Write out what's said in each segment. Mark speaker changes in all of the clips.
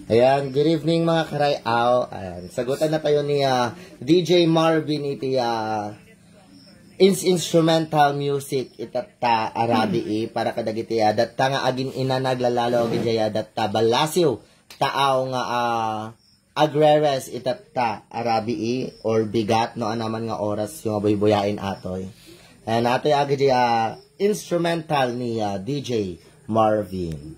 Speaker 1: Ayan, good evening mga karayaw. Ayan, sagutan na tayo ni DJ Marvin iti instrumental music itata arabi para kadagiti datta nga agin inanaglalalo gidya datta balasiw taaw nga agreres itata arabi or bigat no anaman nga oras yung boy-boyain atoy. Ayan, atoy agid instrumental ni DJ Marvin.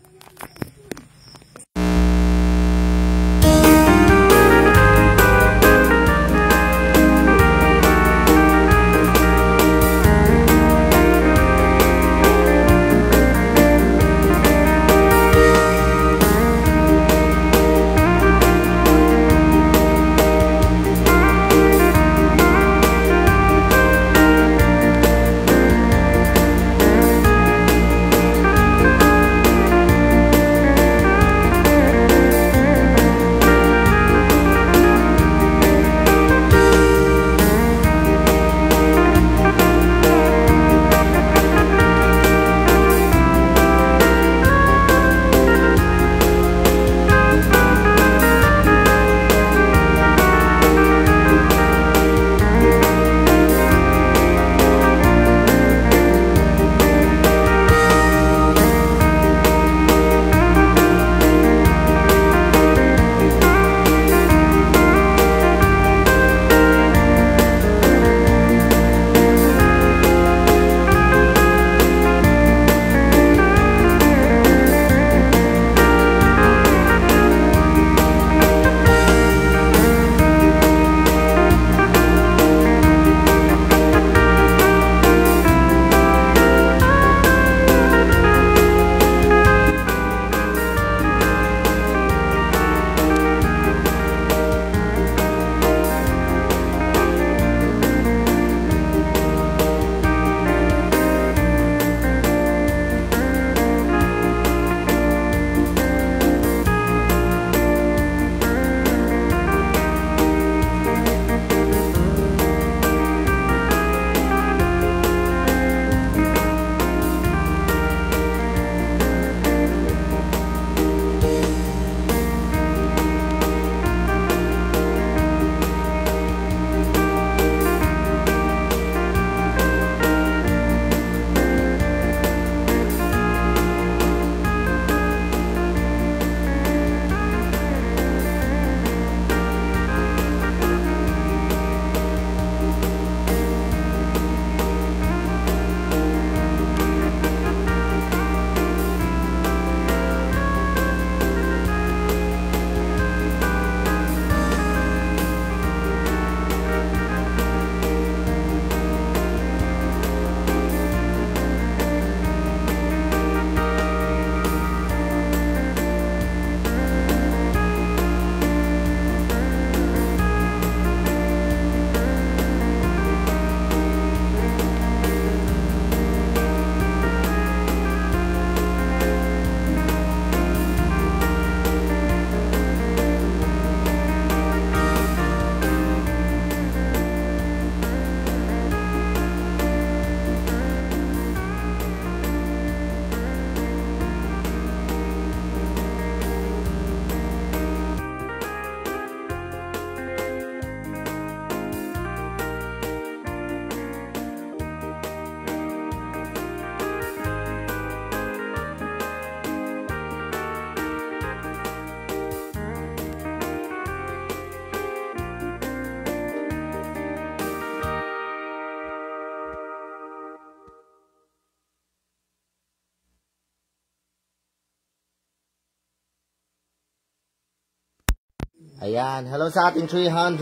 Speaker 1: Ayan, hello sa ating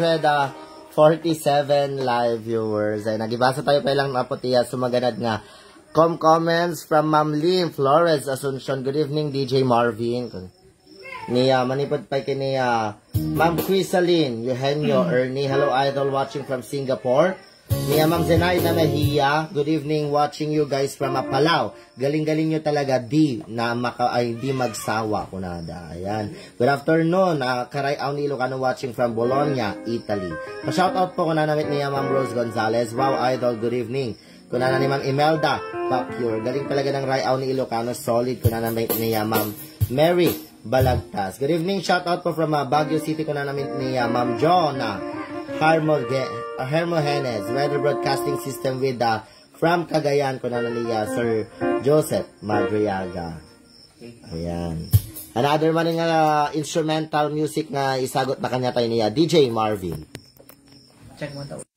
Speaker 1: 347 live viewers. Ay, nagibasa tayo pa ilang naputiya sumaganad nga comments from Ma'am Lim Flores Asuncion. Good evening, DJ Marvin. Niya, manipod pa kini Ma'am Crisaline Eugenio Ernie. Hello, idol watching from Singapore. Niya, Ma'am Zenaida Mejia. Good evening, watching you guys from Apalao. Galing-galing nyo talaga, di magsawa kunada. Ayan. Good afternoon, Karayaw ni Ilocano watching from Bologna, Italy. Pa-shoutout po kuna namit niya Ma'am Rose Gonzalez. Wow, idol, good evening. Kuna na ni Ma'am Imelda Pacure. Galing talaga ng Rayaw ni Ilocano, solid. Kuna namit niya Ma'am Mary Balagtas. Good evening, shout out po from Baguio City ko na namin ni Ma'am Jonah Hermogenes, Weather Broadcasting System with from Cagayan ko na niya Sir Joseph Madriaga. Ayan. Another man nga instrumental music nga isagot na kanya tayo niya DJ Marvin.
Speaker 2: Check mo daw.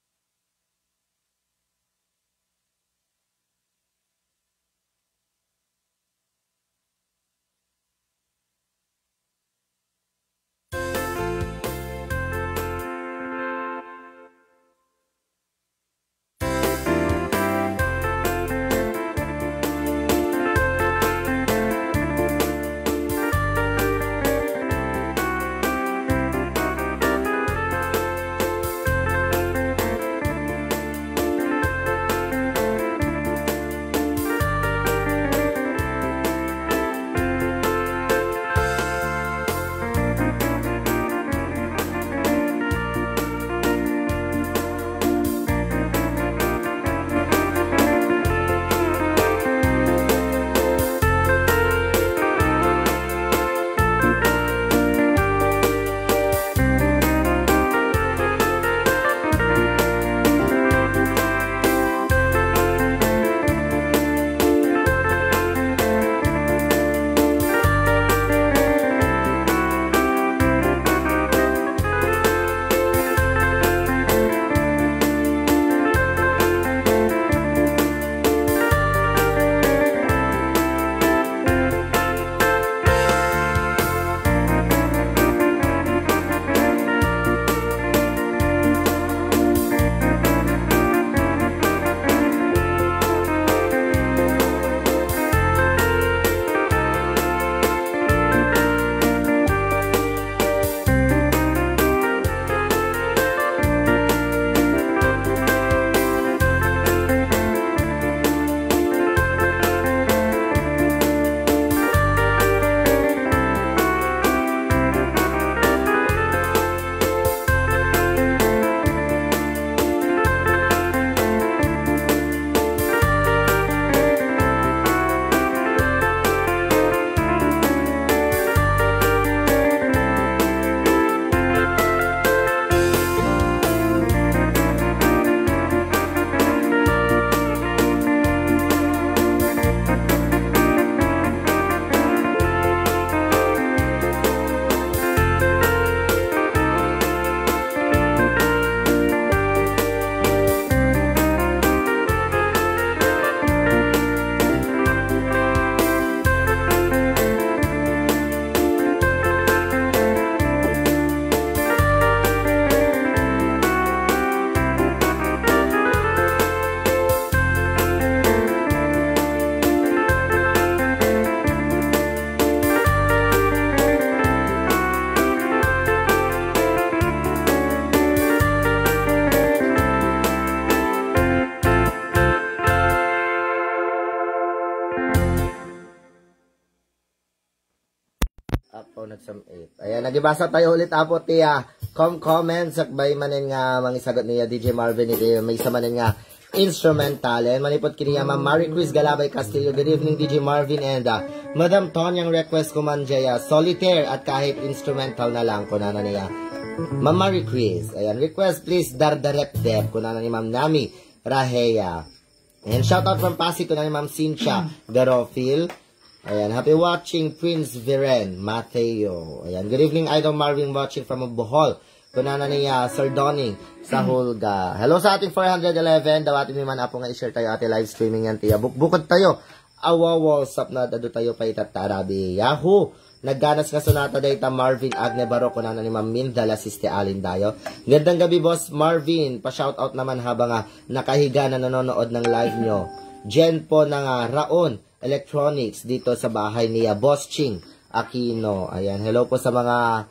Speaker 1: Ayan, nagibasa tayo ulit apo tiya. Comments sakbay manen nga mangisagot niya DJ Marvin iti may isa manen nga instrumental. And manipot kiniya Ma'am Marie Cruz Galabay Castillo. Good evening DJ Marvin and Madam Tonyang request ko man jaya solitaire at kahit instrumental na lang kunana niya. Ma'am Marie Cruz. Ayan, request please Dardarep Dep kunana ni Ma'am Nami Rahea. And shout out from Pasig kunana ni Ma'am Cynthia Garofil. Ayan, happy watching Prince Viren Mateo. Ayan, good evening Idol Marvin watching from Bohol. Kunana niya Sir Donning sa Hulga. Hello sa ating 411. Dawatin naman apo nga i-share tayo ate live streaming yan tiya. Bukod tayo. Awaw, sap na dado tayo pa itatarabi. Yahoo! Nagganas nga sonata dayta Marvin Agne Baro kunana ni Ma'am Mindala Siste Alin dayo. Gandang gabi boss Marvin. Pa-shoutout naman habang nakahiga na nanonood ng live nyo. Jen po ng Raon Electronics dito sa bahay niya Boss Ching Aquino. Ayan, hello po sa mga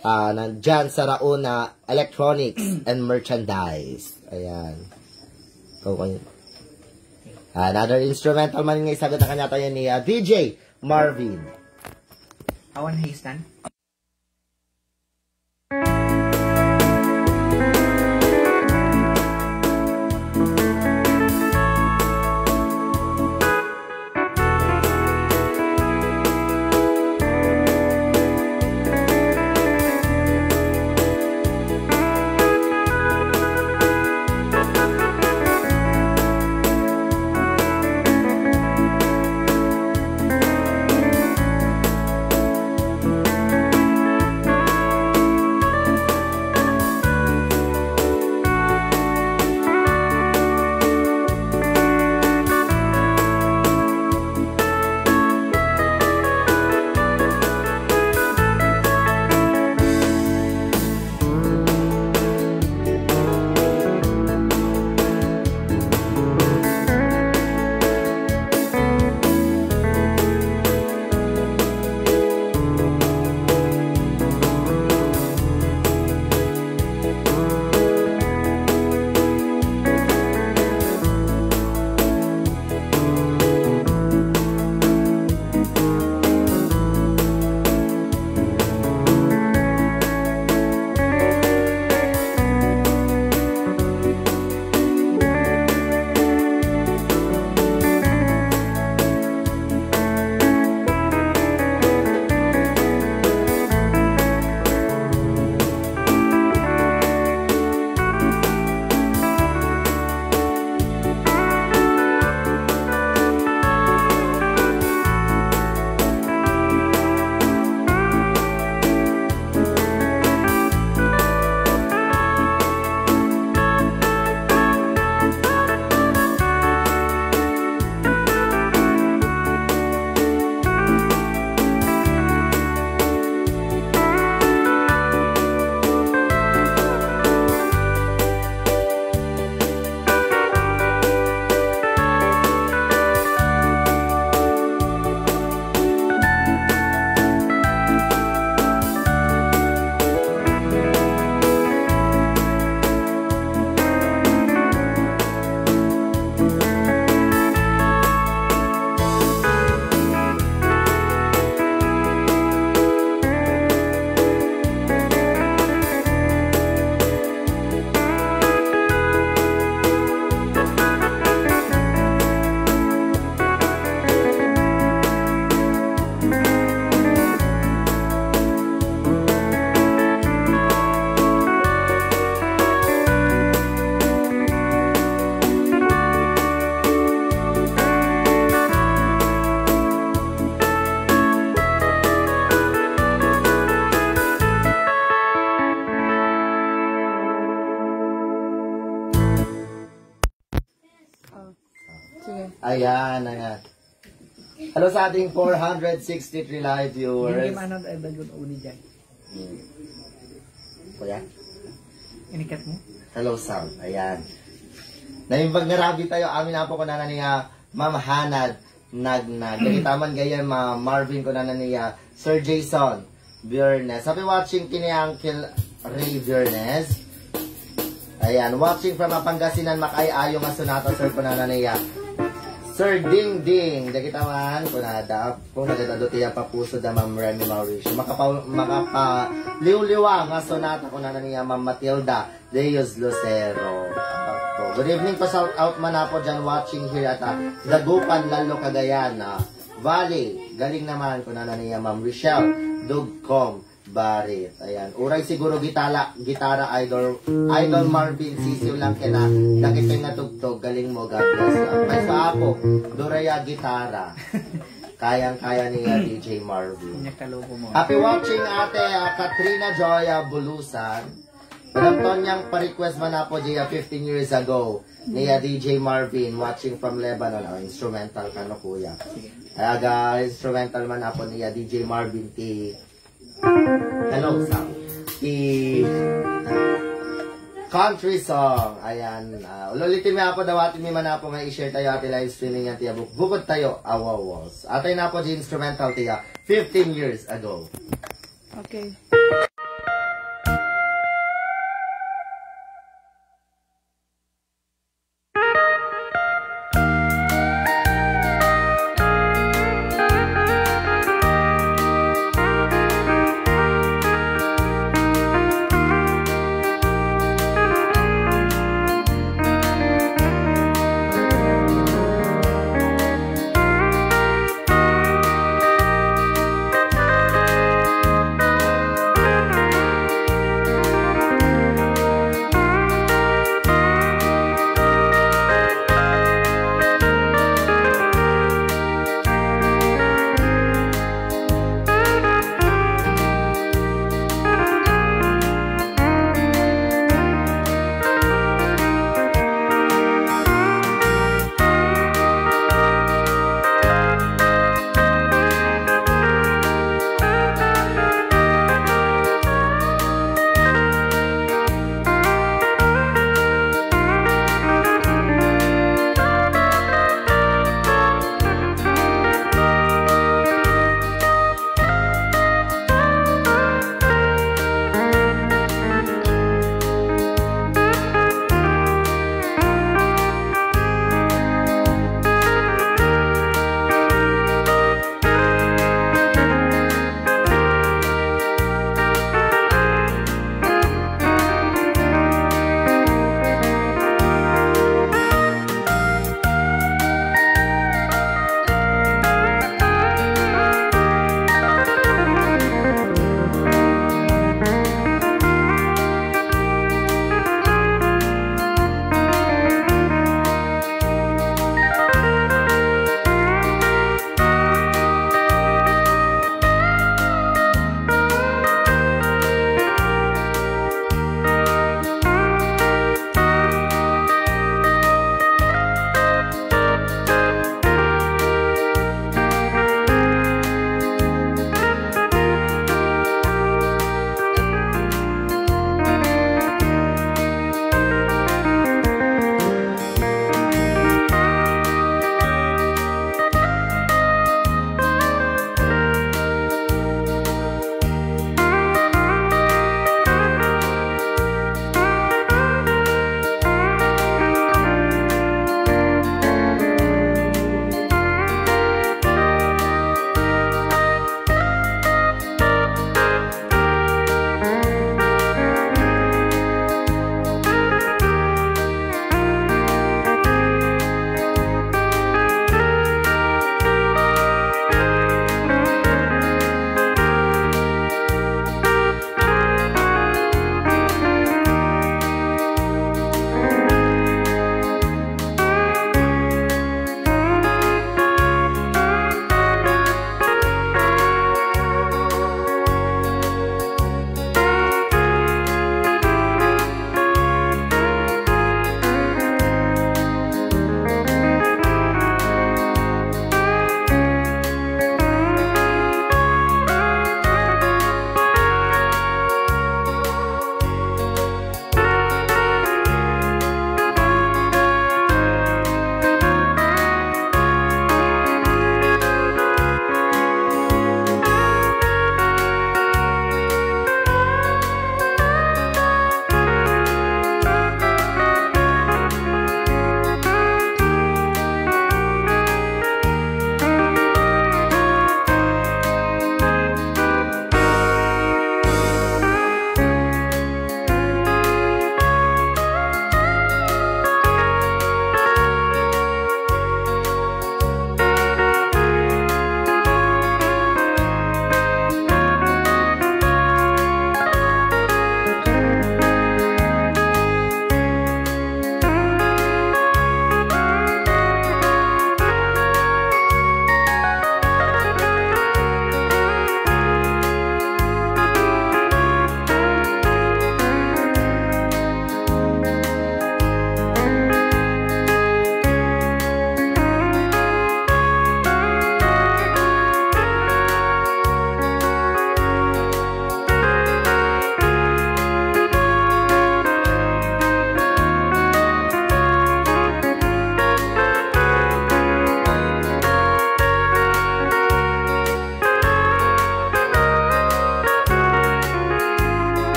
Speaker 1: nandyan sa Raona Electronics and Merchandise. Ayan. Okay. Another instrumental man nga isagot na kanya tayo ni DJ Marvin.
Speaker 2: Awan Haystan.
Speaker 1: Ayan, ayan. Hello sa ating 463 live viewers.
Speaker 2: Hindi man ay bagun uni dyan.
Speaker 1: Kuya?
Speaker 2: Inikat mo?
Speaker 1: Hello, Sam. Ayan. Naimbag na rabi tayo. Amin na po ko na niya Ma'am Hanad Nagnag. Ganitaman gayan Marvin ko na niya Sir Jason Biernes. Happy watching kini Uncle Ray Biernes. Ayan. Watching from Pangasinan Makay-ayo nga sunata Sir ko na niya Sir Ding Ding. Ganitaman ko na da. Kung nagatado tiya papuso da Ma'am Remy Mauricio. Makapaliw-liwa nga sunata ko na niya Ma'am Matilda Deus Lucero. Good evening pa, shout out man po dyan watching here at Dagupan, Lalo, Cagayan, Valley. Galing naman ko na niya Ma'am Rochelle Dugcom Barit. Ayan. Uray siguro gitara idol Marvin Sisiw lang kina nakita na tugtog. Galing mo, God bless. May pa ako, Duraya gitara. Kayang-kaya niya DJ Marvin. Happy watching ate Katrina Joya Bulusan. Panamton niyang pa-request man na po Jaya 15 years ago niya DJ Marvin watching from Lebanon. Instrumental ka no kuya. Kaya guys, instrumental man na po niya DJ Marvin hello Sam. Country song. Ayan. Ulitin mo po dawatin mi man na po nga i-share tayo ati live streaming yan tiya. Bukod tayo awawos. Atay na po di instrumental tiya 15 years ago.
Speaker 2: Okay.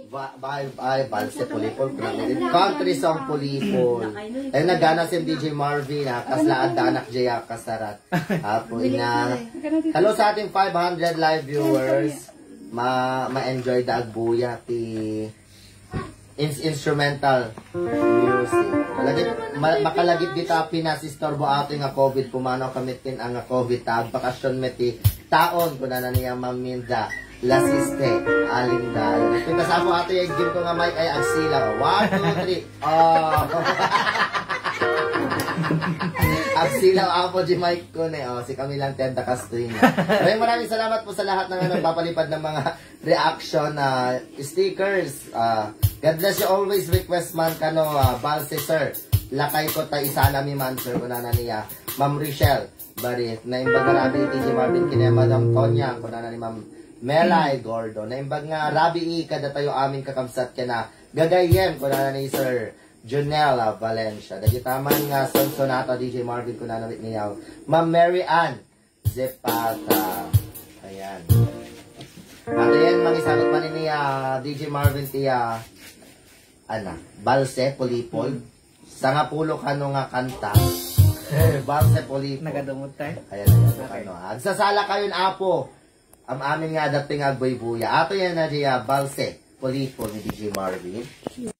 Speaker 1: Balse Pulipol. Country song Pulipol. Ay nagana si DJ Marvin ha. Kaslaan da anak Jaya Kasarat. Apo ina. Hello sa ating 500 live viewers. Ma-enjoy da agbuya ti instrumental music. Makalagit kita pinasistorbo ato nga COVID pumano kamitin ang COVID tag bakasyon meti taon kuna na niya maminda lasiste alingdal. Kita sa mo ato yung game ko nga mic ay agsila. 1, 2, 3. Oh. Agsilaw apo di mic ko ne. Oh, si kami lang tenda kastuin. Maraming salamat po sa lahat ng papalipad ng mga reaction stickers. God bless you always request man kano Balse sir. Lakay ko ta isala mi man sir kuna na niya. Ma'am Richelle Barit na imbag nga Rabi DJ Marvin kini Madam Tonya kuna na ni Ma'am Melay Gordo na imbag nga Rabi kada tayo amin kakamsat kana gagayem kuna na ni Sir Junella Valencia. Dagi taman nga Sonsonata DJ Marvin kuna na niya. Ma'am Mary Ann Zepata. Ayan. At yan mangisagot man niya DJ Marvin tiya Balse Pulipol. Sa nga pulo kano nga kanta. Balse Pulipol.
Speaker 2: Nagadumot tayo.
Speaker 1: Ayan, kano. Agsasala kayo apo. Ang amin nga dating agboy-buya. Ato yan na diya Balse Pulipol ni DJ Marvin.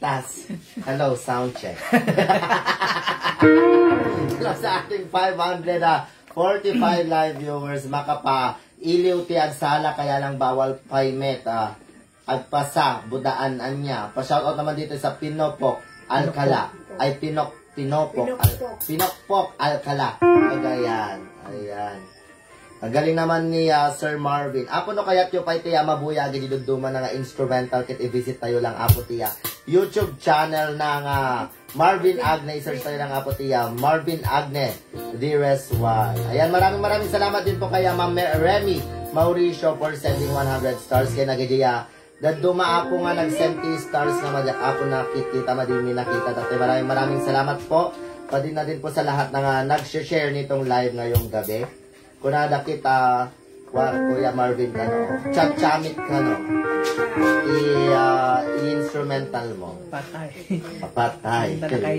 Speaker 1: ligtas. Hello, sound check. Hello sa ating 545 live viewers. Makapa-iliw ti agsala kaya lang bawal paymet. Agpasa, budaan anya. Pa-shoutout naman dito sa Pinopok, Alcala. Ay, Pinokpok, Alcala. Cagayan. Ayan. Ang galing naman ni Sir Marvin. Apo no kayat yung pay tiya mabuya giduduma na nga instrumental kit i-visit tayo lang apo tiya. YouTube channel ng Marvin Agne. I-search tayo lang apo tiya. Marvin Agne, Dearest One. Ayan, maraming salamat din po kay Ma'am Remy Mauricio for sending 100 stars kay Nagadiya. Daduma ako nga nag-send stars nga madyak ako nakikita madimi nakita. Dati maraming salamat po. Pati na din po sa lahat na nag-share nitong live ngayong gabi. Kunada kita, Kuya Marvin ka no, chamit ka no, i-instrumental mo.
Speaker 2: Patay.
Speaker 1: Patay.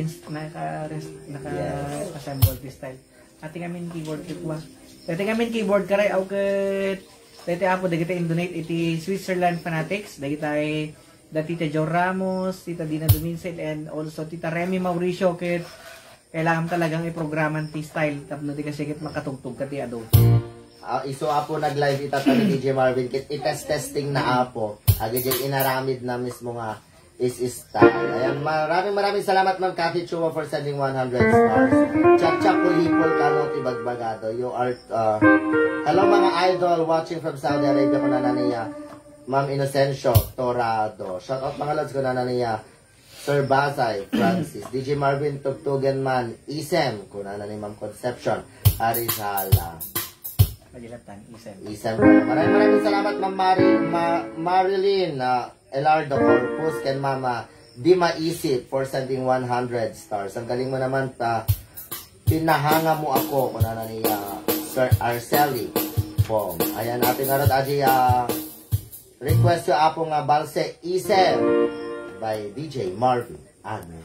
Speaker 2: Naka-assemble this style. Ati kami keyboard kitwa. Dati kami keyboard karay aw ket. Dati apo dagi ta indonate iti Switzerland Fanatics. Dagi tay Tita Jo Ramos, Tita Dina Dumincel, and also Tita Remy Mauricio ket. Kailangan talagang i-programan ti style tapno di kasi kit makatugtog kati ado.
Speaker 1: Iso apo nag-live itata ni DJ Marvin kit i-testing na apo. Agi inaramid na mismo nga is style. Ayan, maraming salamat Ma'am Cathy Chua for sending 100 stars. Chacha Kulipol Kano Tibagbagado. You are hello mga idol watching from Saudi Arabia ko na niya. Ma'am Inocencio Torado. Shout out mga lods ko na niya. Sir Basay, Francis, DJ Marvin, Tugtugan Man, Isem, kuna na ni Ma'am Conception, Arizala.
Speaker 2: Pagilatan, Isem.
Speaker 1: Isem. Maraming salamat Ma'am Marilyn, Elardo Corpus, and Mama Dima Isip for sending 100 stars. Ang galing mo naman, pinahanga mo ako, kuna na ni Sir Arceli. Pom. Ayan, natin nga rin, request yung apong Balse Isem. By DJ Marvin Agne.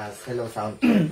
Speaker 1: Pilipinas. Hello, soundtrack.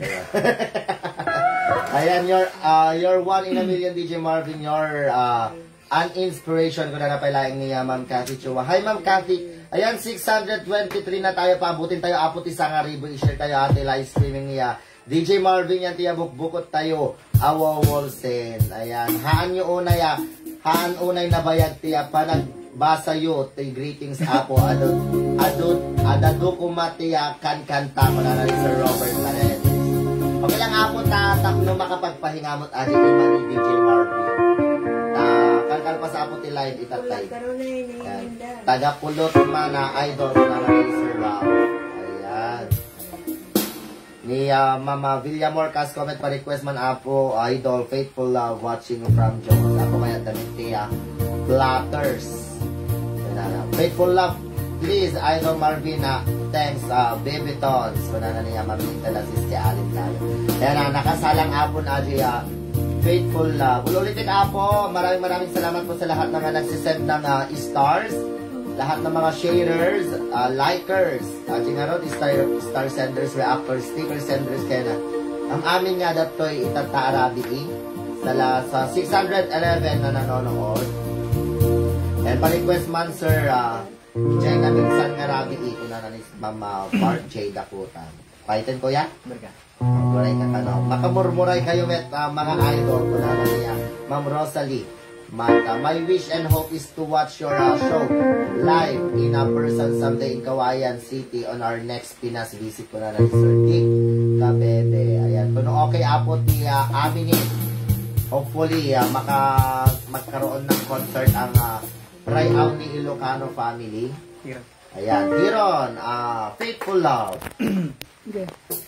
Speaker 1: Ayan, your one in a million, DJ Marvin, your an inspiration ko na napailaing ni Ma'am Cathy Chua. Hi, Ma'am Cathy. Ayan, 623 na tayo. Paabutin tayo. Apot isang ribo. I-share tayo ate live streaming niya. DJ Marvin yan, tiya bukbukot tayo. Awa Wolsen. Ayan. Haan nyo unay Haan unay nabayag tiya. Panagbasa yo. Tay greetings apo. Adado kumatiya kan kanta. Mananay Sir Robert Paredes. Okay lang apo tatak no makapagpahingamot adi iman ni DJ Marvin. Kalkal pa sa apo ti live itatay. Taga-pulot mana idol na Sir Rob. Ayan. Ni Mama Villamor kas comment pa request man apo idol faithful love watching from Jones. Ako kaya damit tiya platters. Faithful love please idol Marvina. Thanks baby tons. Kuna na niya mamita na si Alin tayo. Ayan nakasalang apo na diya faithful love. Ulitin apo, maraming salamat po sa lahat ng nagsisend ng stars, lahat ng mga sharers, likers, at yung nga star senders, reactors, sticker senders, kaya na. Ang amin nga dato'y itataarabi sa 611 na nanonood. And pa-request man sir, dyan na minsan nga rabi kung na nanis Mama Bart J. Dakutan. Paitin ko ya? Muray ka tanong. Makamurmuray kayo mga idol ko na niya. Ma'am Rosalie Mata. My wish and hope is to watch your show live in a person someday in Kawayan City on our next Pinas visit ko na ni Sir Dick Kabebe. Ayan. Kung okay apo ti amin hopefully magkaroon ng concert ang Rayaw ni Ilocano family. Ayan. Hiron, faithful love.
Speaker 3: Okay.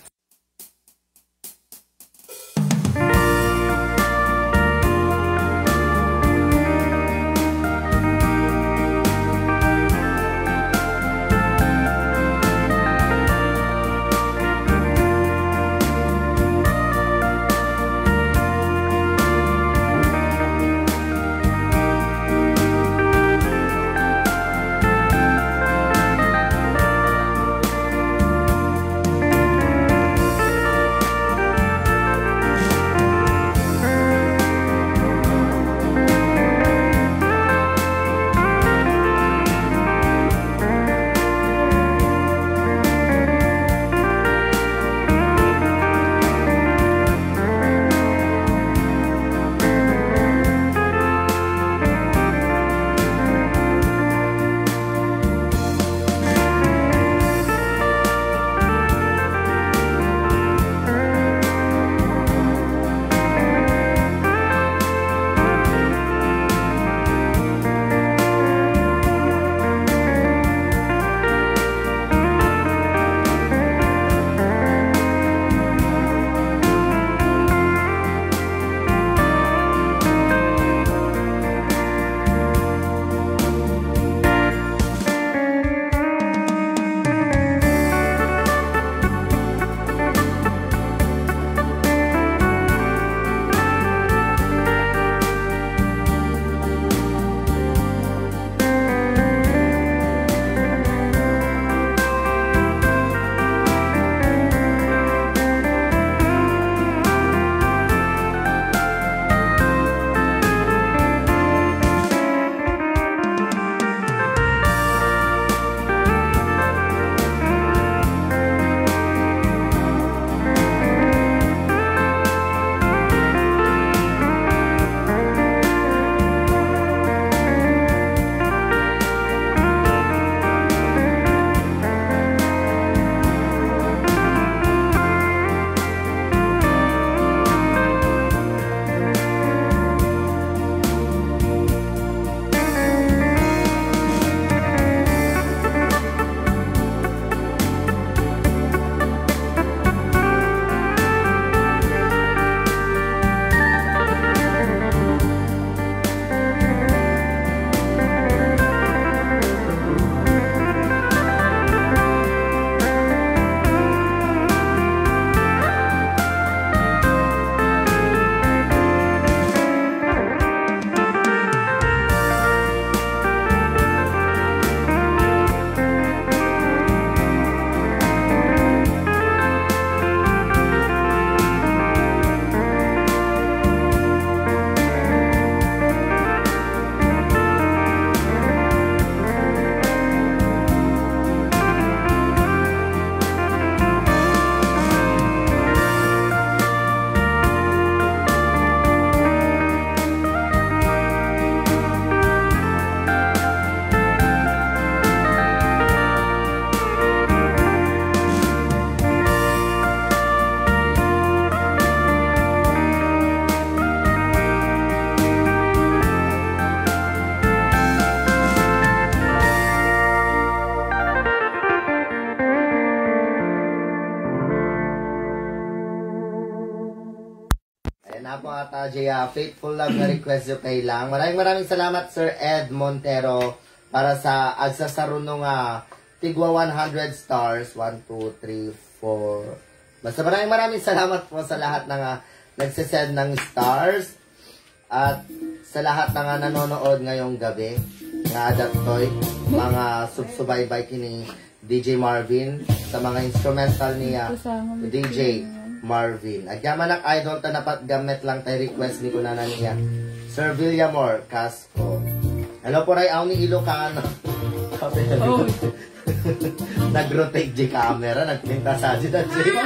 Speaker 1: Ayan, na po ata, Jaya. Faithful love na request yung kay lang. Maraming salamat, Sir Ed Montero, para sa agsasarunong tigwa 100 stars. 1, 2, 3, 4. Basta maraming salamat po sa lahat ng nagsisend ng stars. At sa lahat ng nanonood ngayong gabi, nga adaptoy, mga subsubaybay kini DJ Marvin, sa mga instrumental niya, DJ Marvin. Agyaman ang idol ta napat gamit lang tay request ni kunana niya. Sir Villamor Casco. Hello po ray aw ni Ilocano. Oh. Nag-rotate di camera, nagpinta sa di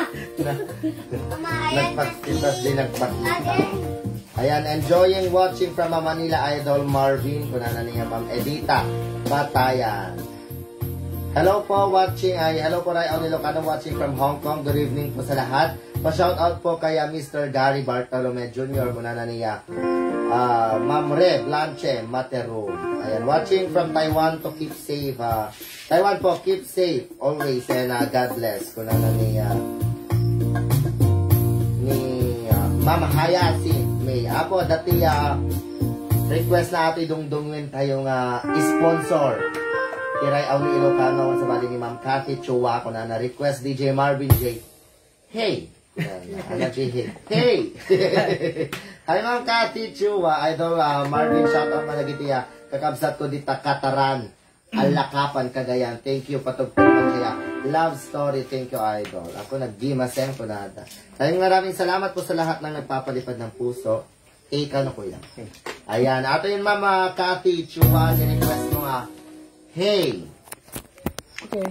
Speaker 1: nagpagpintas din nagpakita. Ayan, enjoying watching from Manila Idol Marvin, kunana niya Ma'am Edita Batayan. Hello po watching, hello po ray aw ni Ilocano watching from Hong Kong. Good evening po sa lahat. Pa-shoutout po kay Mr. Gary Bartolome Jr. Muna na niya. Ma'am Re Blanche Matero. Ayan, watching from Taiwan to keep safe. Taiwan po, keep safe always and God bless. Muna na niya. Ni Ma'am Hayasin May. Apo, dati request na ato dungdungin tayong sponsor. Kiray aw ni Ilocano sa bali ni Ma'am Cathy Chua. Kung na request DJ Marvin J. Hey! Hey! Hi Ma'am Cathy Chua, Idol Marvin, shoutout malagitiya. Kakabsat ko dita Kataran, Alakapan, Cagayan. Thank you, patugtugan siya. Love story, thank you, Idol. Ako nag-gimaseng ko nada. Maraming salamat po sa lahat ng nagpapalipad ng puso. Ika na ko yan. Ayan, ato yun Ma'am Cathy Chua, ni-request mo hey!
Speaker 3: Okay.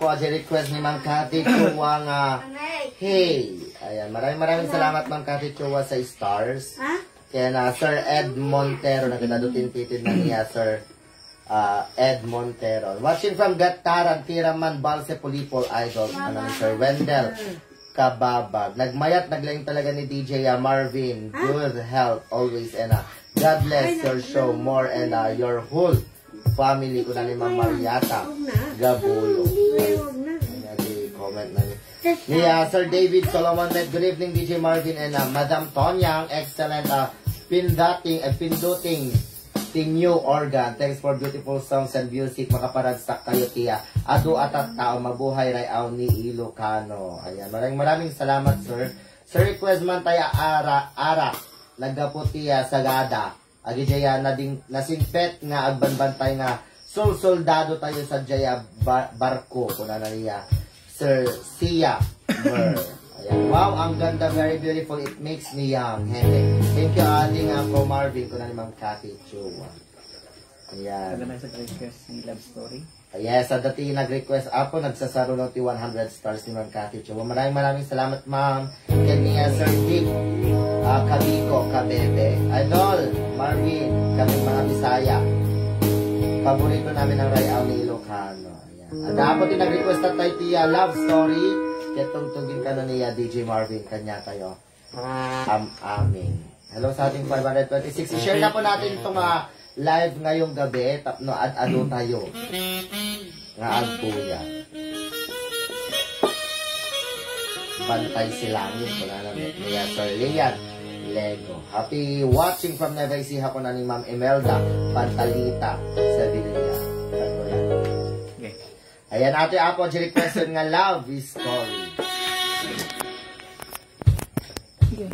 Speaker 1: po, request ni Ma'am Cathy Chua nga, hey. Ayan, maraming salamat Ma'am Cathy Chua sa stars. Kaya na Sir Ed Montero, na kinadutin-titin na niya, Sir Ed Montero. Watching from Gataran, Tiraman, Balse, Polipol, Idol, ano ni Sir Wendell Kababag. Nagmayat, naglayong talaga ni DJ Marvin. Good health always, and God bless your show more and your whole family ko na ni Ma'am Mariata Gabulo. Comment na niya. Sir David Solomon, good evening DJ Marvin and Madam Tonyang, excellent pinduting new organ. Thanks for beautiful songs and music. Makaparagsak kayo tiya. Adu atat tao, mabuhay rayaw ni Ilocano. Ayan, maraming salamat sir. Sir request man tayo ara nagaputi sagada agijaya nasingpet nga agbanbantay nga soldado tayo sa Jaya barko kuna na niya Sir Sia Mer. Ayan. Wow, ang ganda, very beautiful, it makes me young. Thank you aling ako Marvin kuna ni Ma'am Cathy Chua. Ayan.
Speaker 2: Salamat sa request ni Love Story.
Speaker 1: Yes, sa dati nag-request ako, nagsasaro ng 100 stars ni Ma'am Cathy Chua. Maraming salamat ma'am. Kanya Sir Dick Kabiko, Kabebe. Idol, Marvin, kami mga Bisaya. Paborito namin ang Rayaw ni Ilocano. Ayan. At dapat din nag-request na tayo tiya Love Story. Ketong tugin ka na niya DJ Marvin. Kanya kayo. Amin. Hello sa ating 526. I-share na po natin itong live ngayong gabi. Tapno ad-ado tayo. Nga agpuya. Bantay silangin. Kung ano niya Sir Lian Lego. Happy watching from Nueva Ecija ko na ni Ma'am Imelda Pantalita Sevilla.
Speaker 2: Okay.
Speaker 1: Ayan, ate Apo, requested nga love story.
Speaker 3: Okay.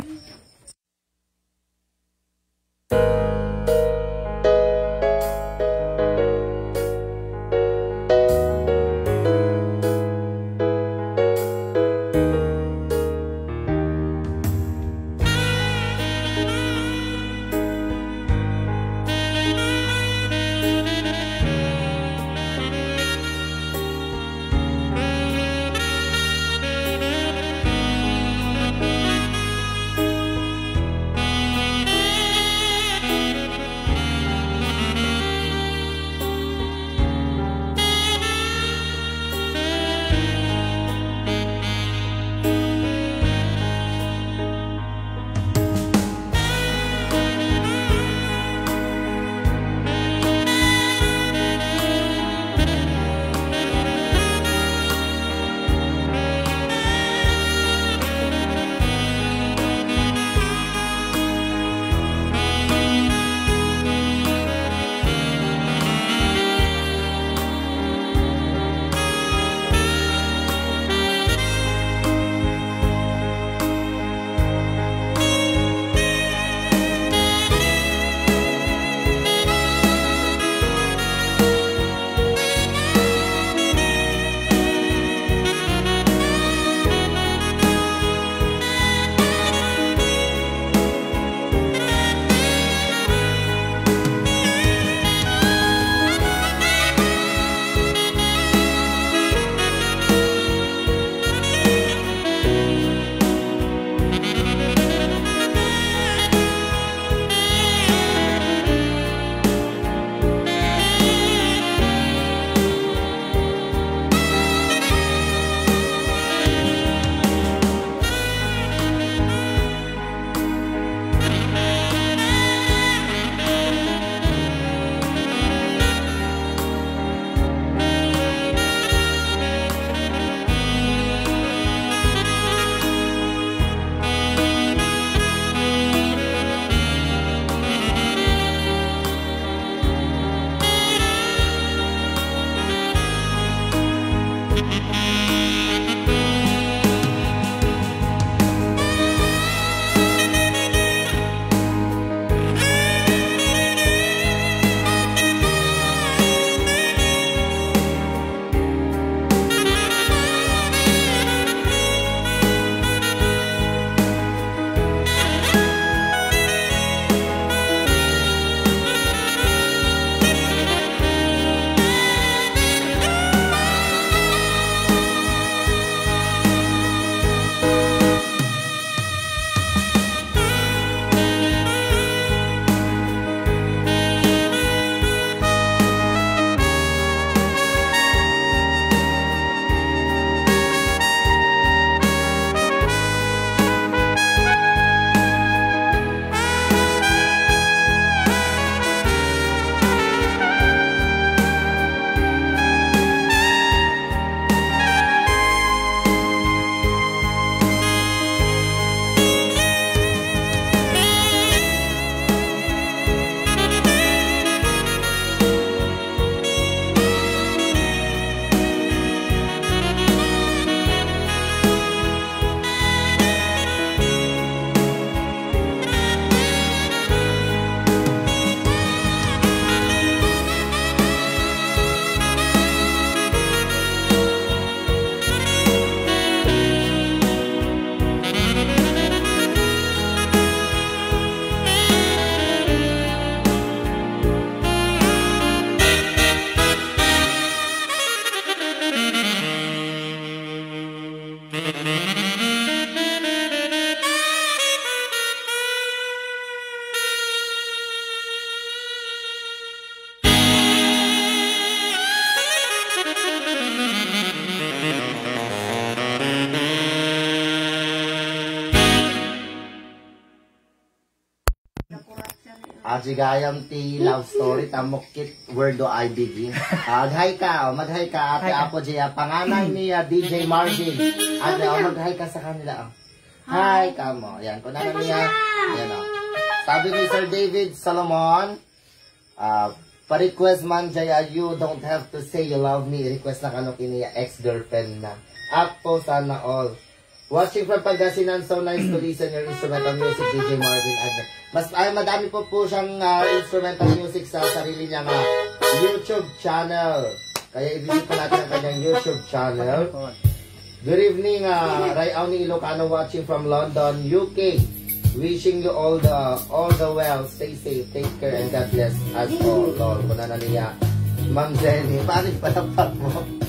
Speaker 1: Gayam ti love story, tamokit, where do I begin? Mag-hi ka, mag-hi ka, ate Apo Jaya, panganay ni DJ Marvin. Mag-hi ka sa kanila. Hi ka mo. Yan, kung naman niya, yan o. Sabi ni Sir David Solomon, pa-request man Jaya, you don't have to say you love me. Request na kanong kiniya, ex-girlfriend na. Apo, sana all. Watching from Pangasinan, so nice to listen your instrumental music, DJ Marvin Agne. Madami po siyang instrumental music sa sarili niyang YouTube channel. Kaya i-visit po natin ang kanyang YouTube channel. Good evening, Rayaw ni Ilocano watching from London, UK. Wishing you all the well. Stay safe, take care, and God bless us all. Lord, kuna na niya. Ma'am Jenny, paano yung palapak mo?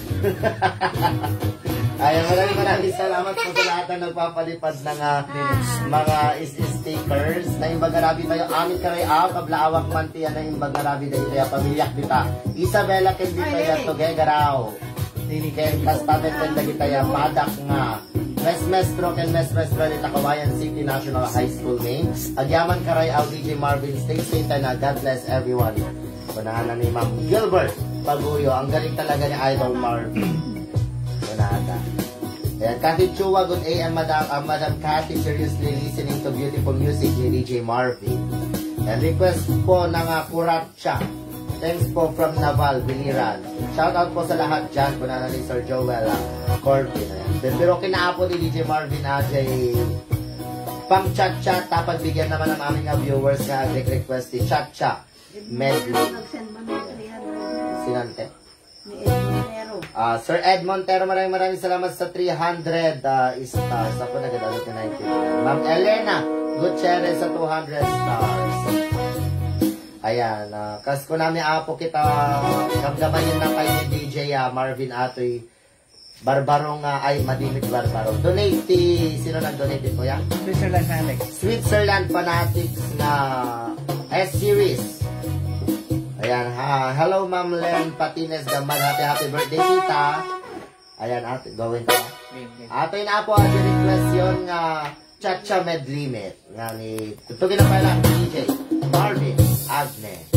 Speaker 1: Ayan, maraming salamat po sa lahat na nagpapalipad ng mga stickers. Na imbagarabi tayo, amin karay kablaawak man tiya na imbagarabi tayo kaya pamilyak dita. Isabella ken dita ya togegaraw. Ken kastamet ken dagita ya padak nga. Mesmestro ken mesmestro dita Kawayan City National High School name. Agyaman karay DJ Marvin, stay safe and God bless everyone. Kunahan na ni Ma'am Gilbert Paguyo. Ang galing talaga ni Idol Marvin. Nada. Ayan, Cathy Chua, good AM, Madam Cathy, seriously listening to beautiful music ni DJ Marvin. And request po ng Kuratcha. Thanks po from Naval, Biliran. Shoutout po sa lahat dyan, punana ni Sir Joel Corbin. Pero kinaapo ni DJ Marvin Ajay pang chat-chat, tapos bigyan naman ng aming viewers na request si chat-chat medley. Sinante? Sir Ed Montero, maraming salamat sa 300 stars. Ako nagadalo na 90. Ma'am Elena Gutierrez sa 200 stars. Ayan, kas ko namin apo kita kamdamayin na kay DJ Marvin Atoy Barbarong ay Madimit Barbaro. Donate sino nag-donate po yan?
Speaker 2: Switzerland Fanatics.
Speaker 1: Switzerland Fanatics na S-Series. Ayan, hello Ma'am Len Patines Gamad, happy birthday tita. Ayan, ate, gawin ko. Ate na po, ate request yun nga Cha-Cha Medley Met. Nga ni, tutugin na pala DJ Marvin Agne.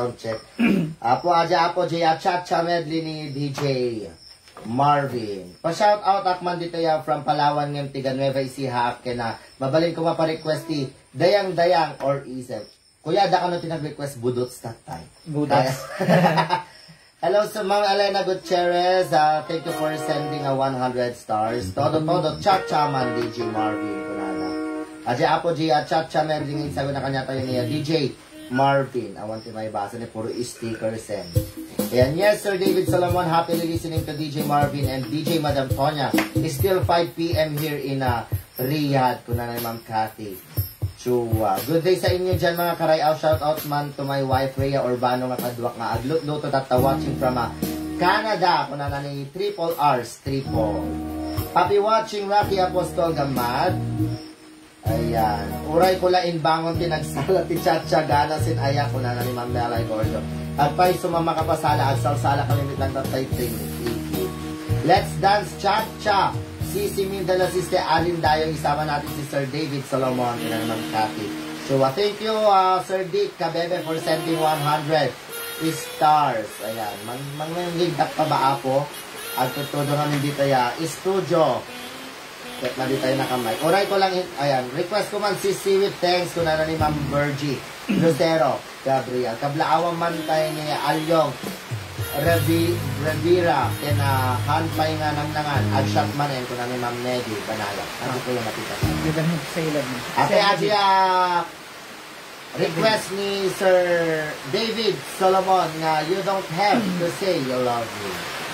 Speaker 1: sound check. Apo Jaya Chacha medley ni DJ Marvin. Pa-shout out akman dito ya from Palawan ng Tiga Nueva Ecija kena mabalin ko mapa-request ti Dayang or Isep. Kuya, da ka no tinag-request budots that time.
Speaker 2: Budots.
Speaker 1: Hello sa Ma'am Elena Gutierrez. Thank you for sending a 100 stars. Todo, Chacha man DJ Marvin. Aja Apo Jaya Chacha medley sabi na kanya tayo niya DJ Marvin. I want to may basa ni puro stickers and ayan, yes, Sir David Solomon, happily listening to DJ Marvin and DJ Madam Tonya. It's still 5 p.m. here in Riyadh. Kuna na Ma'am Cathy. Chua. Good day sa inyo dyan mga karayaw. Shout out man to my wife Rhea Urbano nga kadwak nga aglut-luto tata watching from Canada. Kuna na ni Triple R's Triple. Happy watching Rocky Apostol Gamad. Ayan. Uray ko lain bangon tinagsala ti Chacha gana sin ayak ko na ni Ma'am Melay Gordo. At pa'y sumama kapasala at salsala kalimit lang tatay ting. Let's dance Chacha. Sisi Mindala Siste Alin Dayong isama natin si Sir David Solomon na naman Cathy. So thank you Sir Dick Kabebe for sending 100 stars. Ayan. Manggigdak pa ba ako? At tutudo namin dito ya. Studio. Kahit na di tayo nakamay. Oray ko lang, ayan, request ko man si Seaweed, thanks ko na ni Ma'am Virgie Lucero, Gabriel. Kablaawan man tayo ni Alyong Revira, kena hanpay nga nang nangan, at shot man ko na ni Ma'am Nedy, Banala. Ano ko yung nakita sa ate Adia, request ni Sir David Solomon na you don't have to say you love me.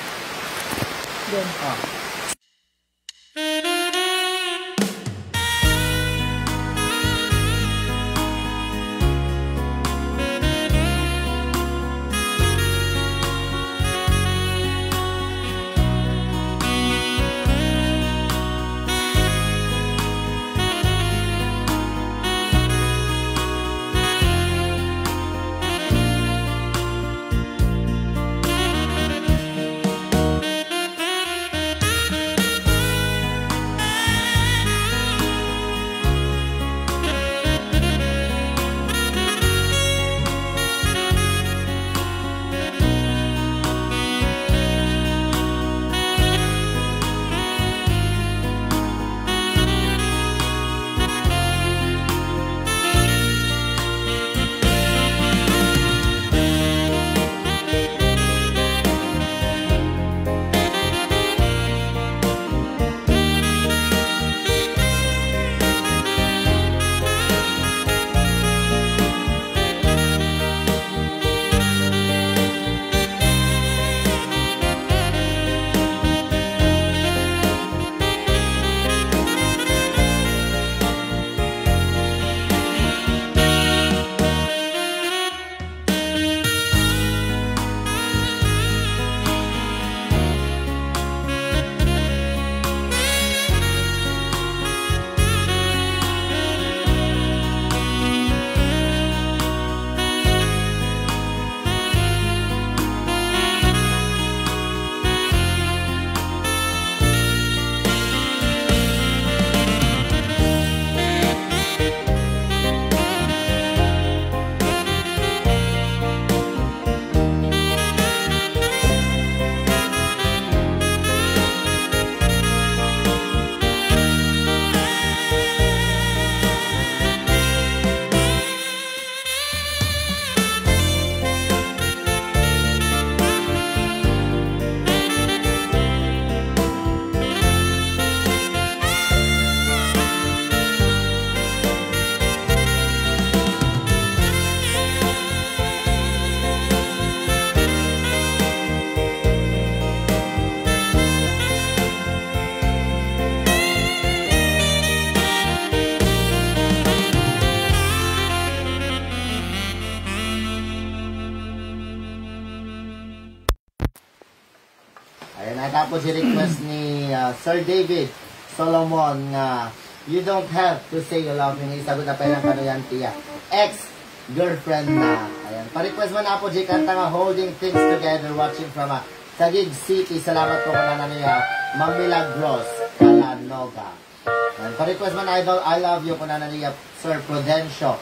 Speaker 1: Tapos i-request ni Sir David Solomon nga you don't have to say you love me. Sagot na pa yung kanoyan tiya. Ex-girlfriend na. Ayan. Pa-request man na po, J. Kanta nga Holding Things Together watching from Taguig City. Salamat po kanana niya. Ma'am Milagros Calanoga. Pa-request man idol I love you kanana niya Sir Prudencio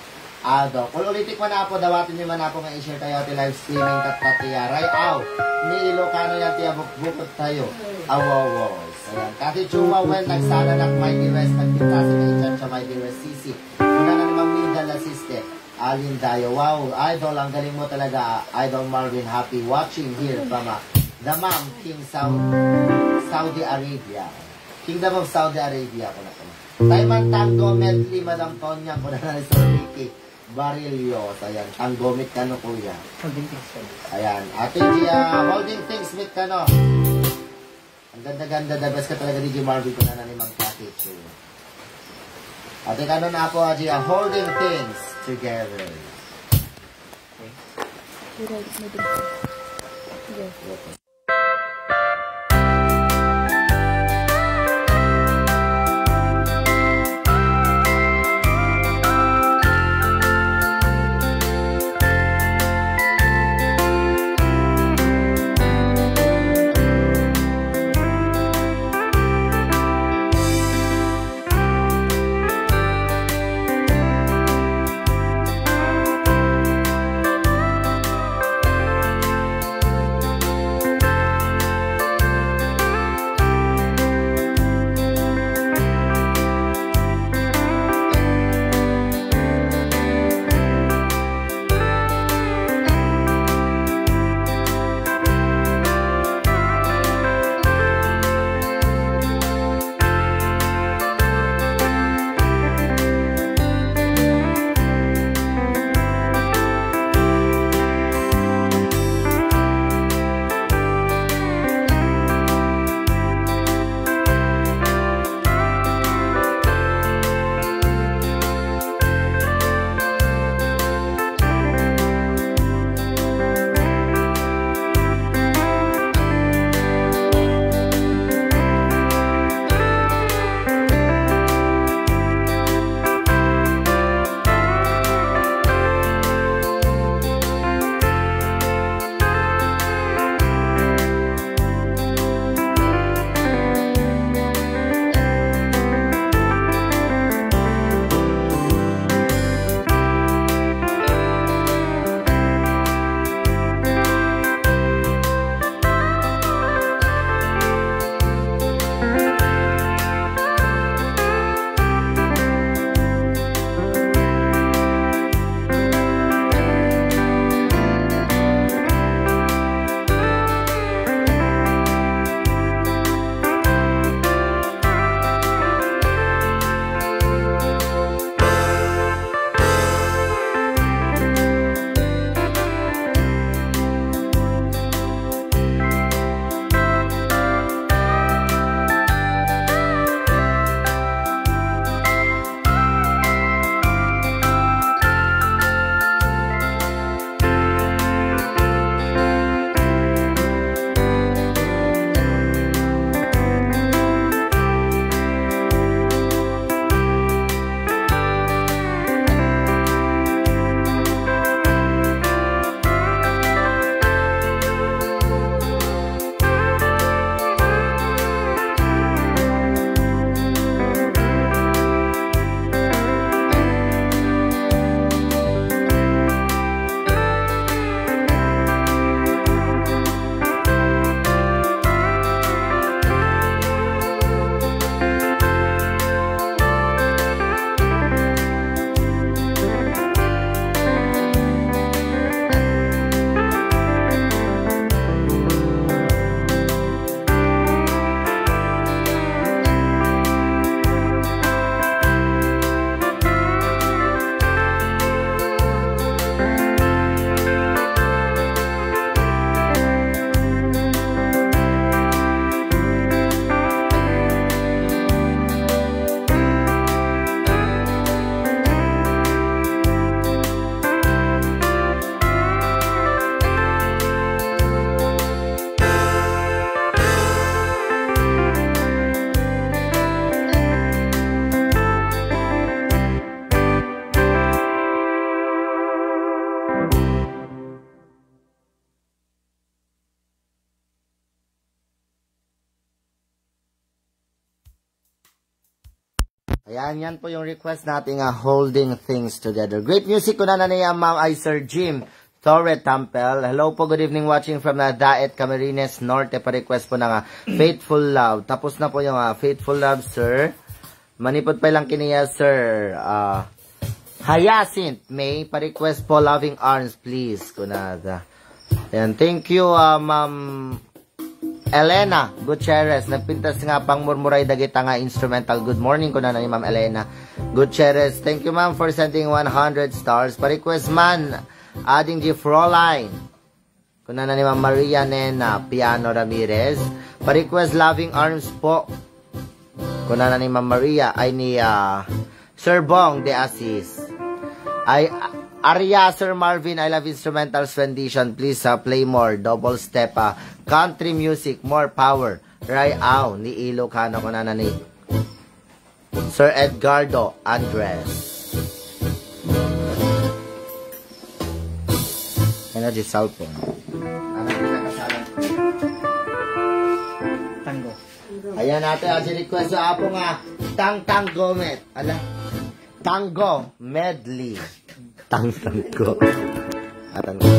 Speaker 1: Ado. Kung ulitin ko na po, dawatin nyo man po nga i-share tayo at live streaming katatiya. Ray, aw. Ni Ilocano yan tiya bukbukot tayo. Awawos. Ayan. Kasi chuma when nagsana nak may di-rest. Nagpintasi na i-chat siya may di-rest. Sisi. Una na naman Mindal assistant. Alin tayo. Wow. Idol, ang galing mo talaga. Idol Marvin. Happy watching here from the Ma'am King Saudi Arabia. Kingdom of Saudi Arabia. Taiman Tango Medley, Madam Tonya. Kuna na sa Ricky Barilio. Ayan. Tanggomit ka no, kuya.
Speaker 2: Holding things.
Speaker 1: Ayan. Ate Gia, holding things with ka no. Ang ganda-ganda. The best ka talaga, DJ Marvin. Kuna na ni mag-package. Ate ka no na po, Gia. Holding things together.
Speaker 3: Yes.
Speaker 1: Ayan, yan po yung request nating holding things together. Great music ko na niya, ma'am, ay Sir Jim Torre Tampel. Hello po, good evening, watching from Daet, Camarines Norte. Pa-request po ng Faithful Love. Tapos na po yung Faithful Love, sir. Manipot pa lang kiniya, sir. Hyacinth May, pa-request po Loving Arms, please. Kunada. Ayan, thank you, ma'am Elena Gutierrez. Nagpintas nga pang murmuray dagita nga instrumental. Good morning ko na ni ma'am Elena Gutierrez. Thank you ma'am for sending 100 stars. Pa-request man, adding G. Froline. Kuna na ni ma'am Maria Nena Piano Ramirez. Pa-request Loving Arms po. Kuna na ni ma'am Maria ay ni Sir Bong de Assis. Ay Arya, Sir Marvin, I love instrumentals rendition. Please play more. Double step. Country music, more power. Ray Au, ni Ilocano ko na ni Sir Edgardo Andres. Energy cellphone.
Speaker 2: Tango.
Speaker 1: Ayan natin, ang request sa apo nga, Tang Gomet. Ala? Tango medley. Tango. Atan ko.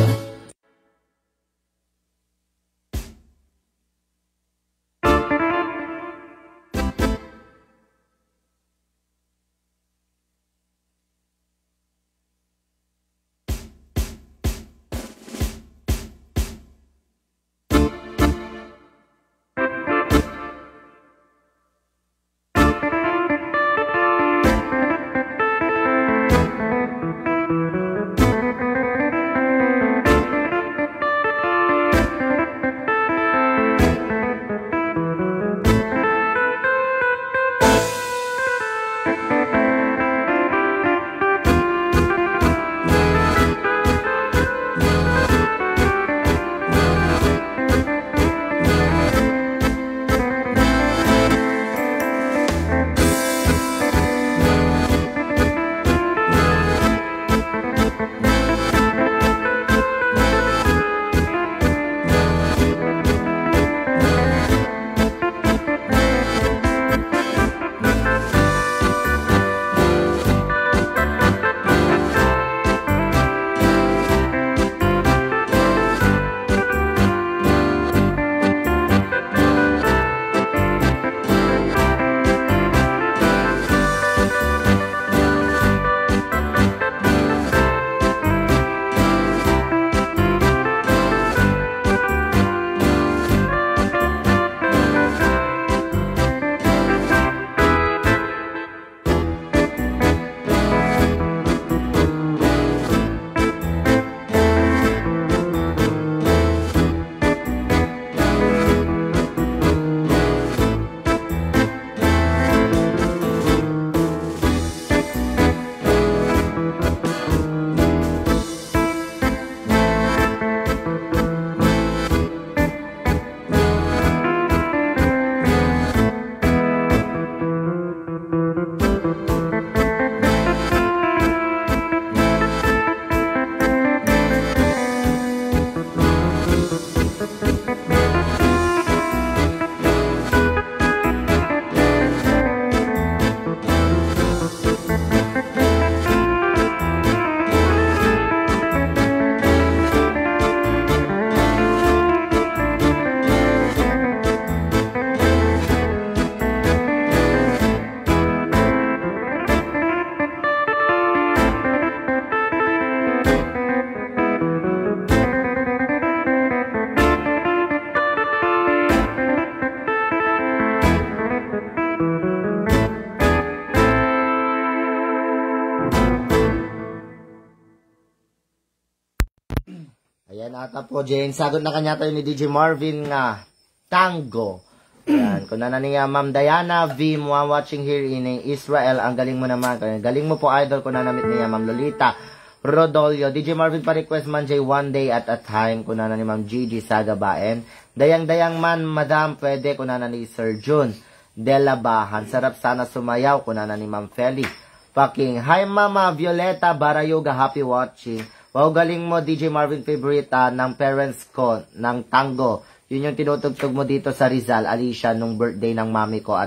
Speaker 1: Ayan, ata po, Jane. Sagot na kanya tayo ni DJ Marvin nga, Tango. Ayan, kung na niya, Ma'am Diana V, watching here in Israel. Ang galing mo naman. Galing mo po, idol, kung nanamit niya, Ma'am Lolita Rodolio. DJ Marvin pa-request man, Jay, one day at a time. Kung na ni Ma'am Gigi Sagabaen. Dayang-dayang man, Madam, pwede. Kung na ni Sir June Delabahan. Sarap sana sumayaw. Kung na ni Ma'am Feli Paking. Hi, Mama Violeta Barayoga. Happy watching. Wow, galing mo, DJ Marvin, favorite ng parents ko, ng Tango. Yun yung tinutugtog mo dito sa Rizal, Alicia, nung birthday ng mami ko. At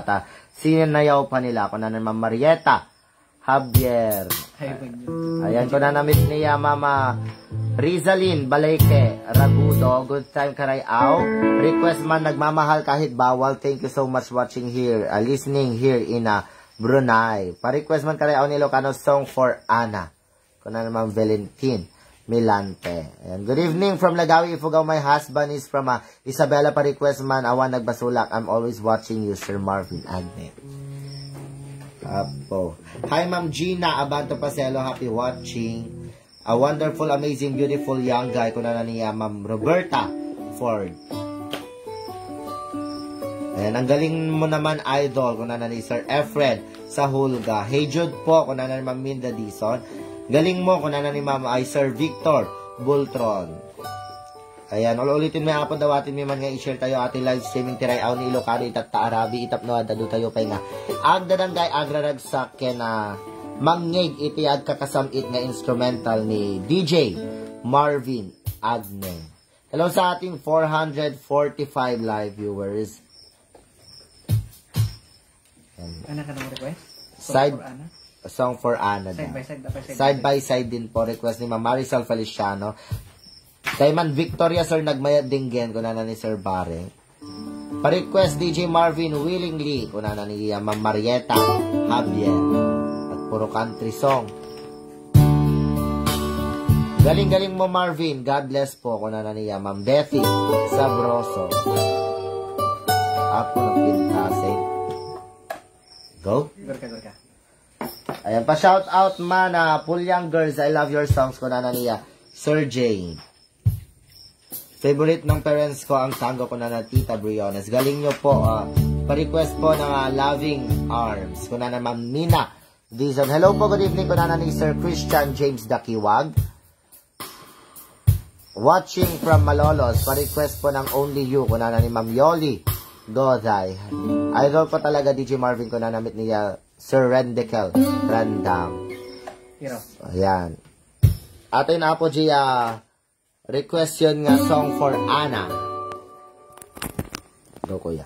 Speaker 1: Sinayaw pa nila. Kung na Ma'am Marieta Javier. Ayan, kung na namit niya Mama Rizalyn Baleke Ragudo. Good time karay aw. Request man nagmamahal kahit bawal. Thank you so much watching here. Listening here in Brunei. Pa-request man karay aw ni Ilocano song for Ana. Kung na Ma'am Valentin Milante. Ayan. Good evening from Lagawi, Ifugao. My husband is from Isabela. Pa-request man, awan nagbasulak. I'm always watching you, Sir Marvin Agnet. Apo. Hi, Ma'am Gina Abanto Paselo. Happy watching. A wonderful, amazing, beautiful young guy. Kuna na niya, Ma'am Roberta Ford. Ayan. Ang galing mo naman, idol. Kuna na ni Sir Efred sa Hulga. Hey Jude po. Kuna na ni Ma'am Minda Dison. Galing mo, kung na ni Ma'am ay Sir Victor Bultron. Ayan, ulitin may apon dawatin may man nga i-share tayo ating live streaming tiray aw ni Ilocano itat ta Arabi itap no adado tayo pay nga. Agdadan kay agrarag sa kena mangngeg iti ag kakasamit nga instrumental ni DJ Marvin Agne. Hello sa ating 445 live viewers.
Speaker 2: Ano ka nang request?
Speaker 1: Side song for Ana. Side by side din po request ni Ma'am Marisol Feliciano. Kay Man Victoria Sir nagmayad dinggen kuna na ni Sir Bare. Pa-request DJ Marvin willingly kuna na ni Ma'am Marieta Javier. At puro country song. Galing-galing mo Marvin. God bless po kuna na ni Ma'am Bethy Sabroso. Apo ng pintasin. Go.
Speaker 2: Gorka.
Speaker 1: Ayan, pa-shout out man Pulyang Girls, I love your songs ko na niya. Sir Jane. Favorite ng parents ko ang tango ko na Tita Briones. Galing nyo po, pa-request po ng Loving Arms. Ko na Ma'am Mina Dizon. Hello po, good evening ko na ni Sir Christian James Dakiwag. Watching from Malolos, pa-request po ng Only You ko na ni Ma'am Yoli Goday. Idol po talaga DJ Marvin ko na namit niya Sir Rendekel Randam. Ayan. Atin na po request yun nga song for Ana. Go kuya.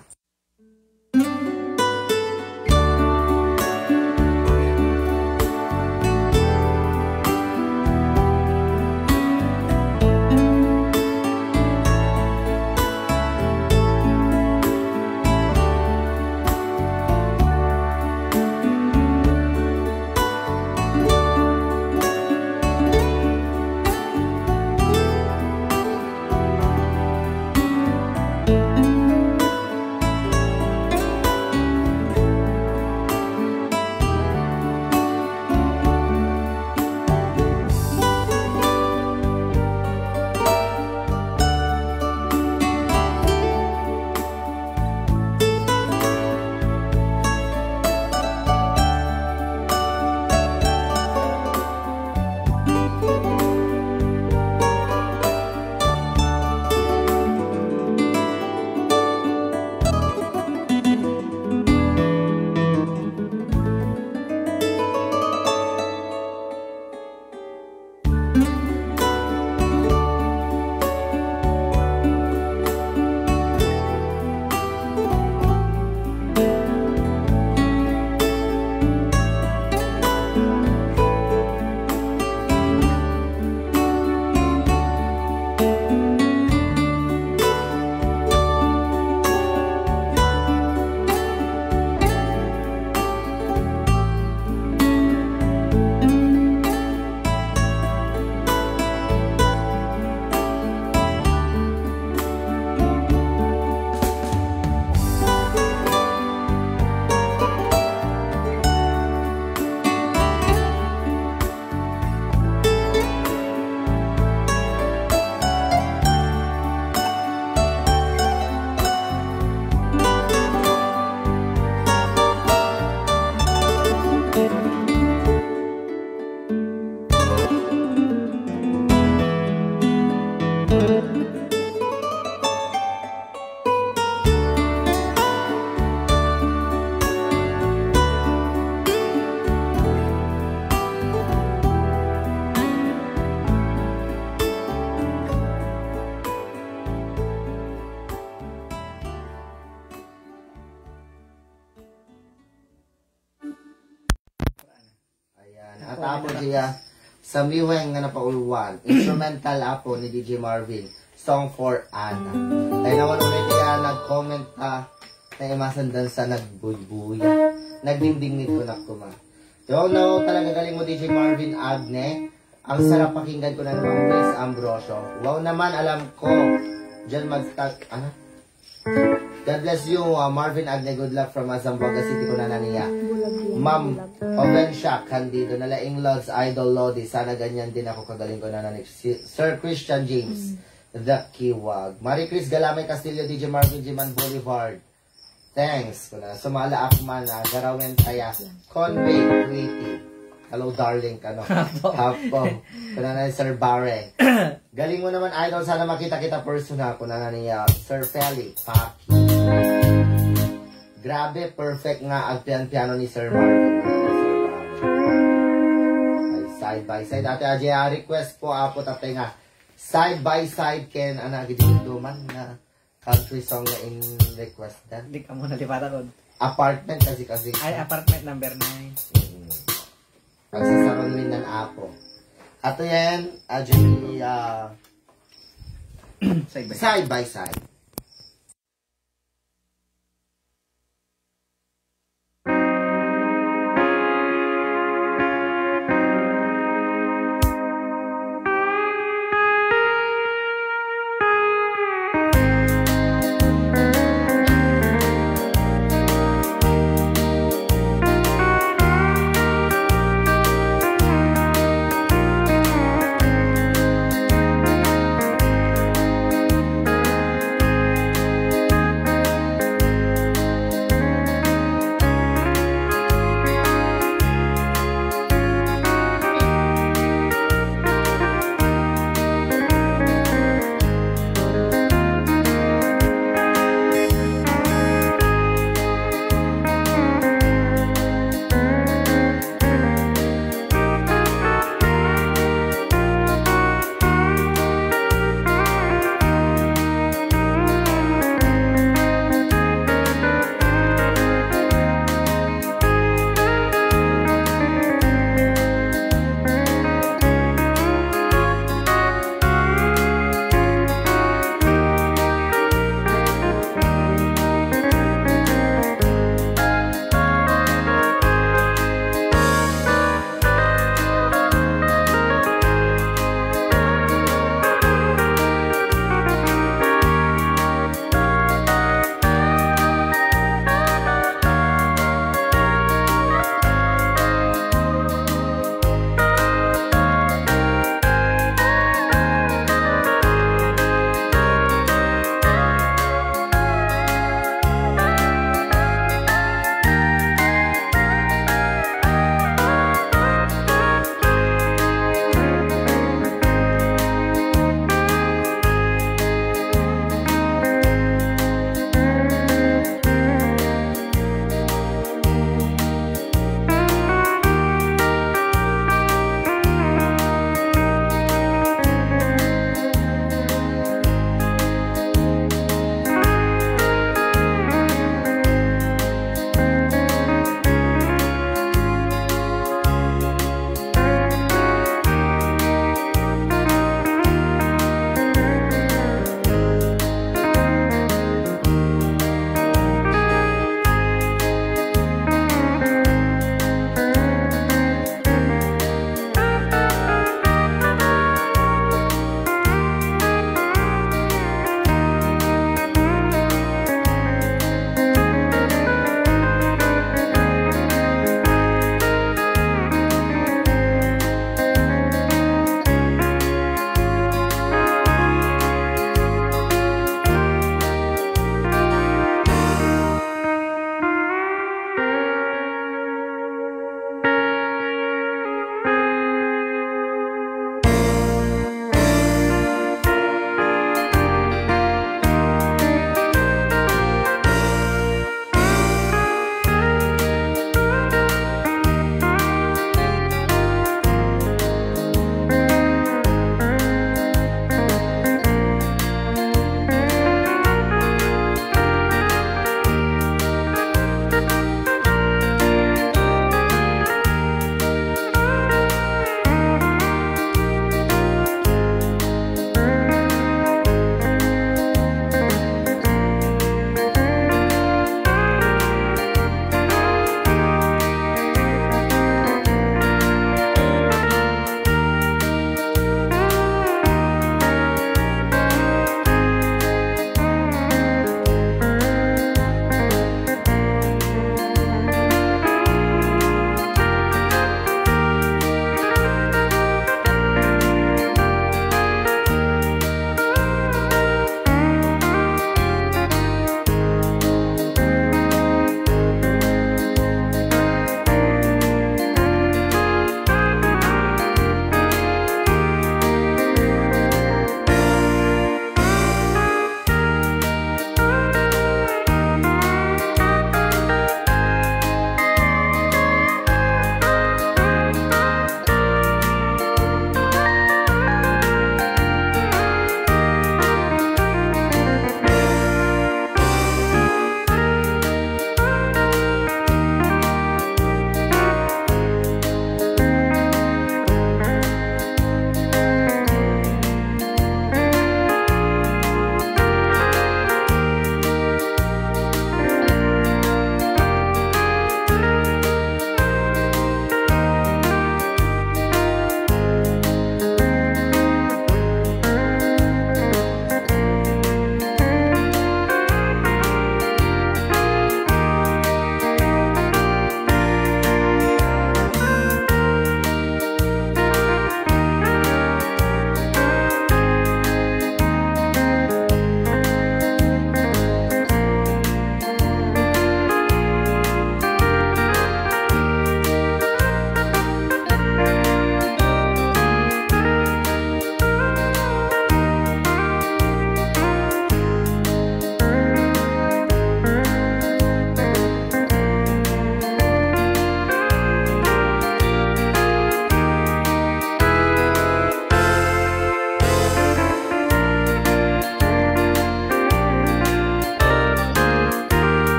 Speaker 1: Apo siya sa Miweng nga napauluan. Instrumental apo ni DJ Marvin. Song for Anna. Ay naman ulit siya nag-comment na imasandan sa nagbuybuya. Nagdingding nito na kuma. So, no, talaga galing mo DJ Marvin Agne. Ang sarap pakinggan ko na naman Chris Ambrosio. Wow naman, alam ko. Diyan mag-start, ano? God bless you, Marvin Agne. Good luck from Zamboanga City ko na naniya. Ma'am Ovencia Candido, nalaing loves, idol Lodi. Sana ganyan din ako kagaling ko na nanik. Sir Christian James, The Kiwag. Marie Chris Galamay Castillo, DJ Marvin Jiman Boulevard. Thanks. Sumala Akman, Garawen Taya, Conway, Tweety. Hello, darling. Hapo. Kuna na Sir Barre. Galing mo naman, idol. Sana makita kita personal. Kuna na niya, Sir Feli, Paki. Grabe, perfect nga ang piano ni Sir Marvin. Ay, side by side. Ate Ajay, request po apo tatay nga. Side by side, Ken, duman na country song na in request dan.
Speaker 2: Hindi ka muna lipata ko.
Speaker 1: Apartment kasi.
Speaker 2: Ay, apartment number 9.
Speaker 1: Pagsasaron min ng apo. Ato yan, Ajay, side by side.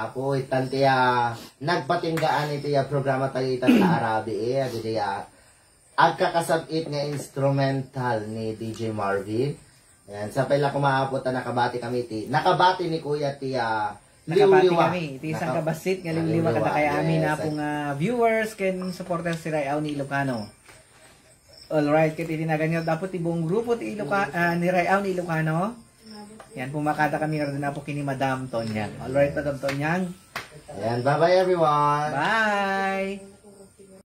Speaker 1: Apo itantiya nagpatinggaan iti programa tayo itan sa Arabi agdi agkakasabit nga instrumental ni DJ Marvin. Ayan, sa pala kumaapot na nakabati kami ti. Nakabati ni Kuya ti
Speaker 2: nakabati kami. Iti isang kabasit nga liwliwa kada kay amin na pong viewers ken supporters si Rayaw ni Ilocano. Alright, kaya itinaganyan dapat ibong grupo ti ni Rayaw ni Ilocano. Yan, pumakata kami nga rin na po kini Madam Tonyang. Alright, Madam Tonyang.
Speaker 1: Ayan, bye-bye everyone.
Speaker 2: Bye!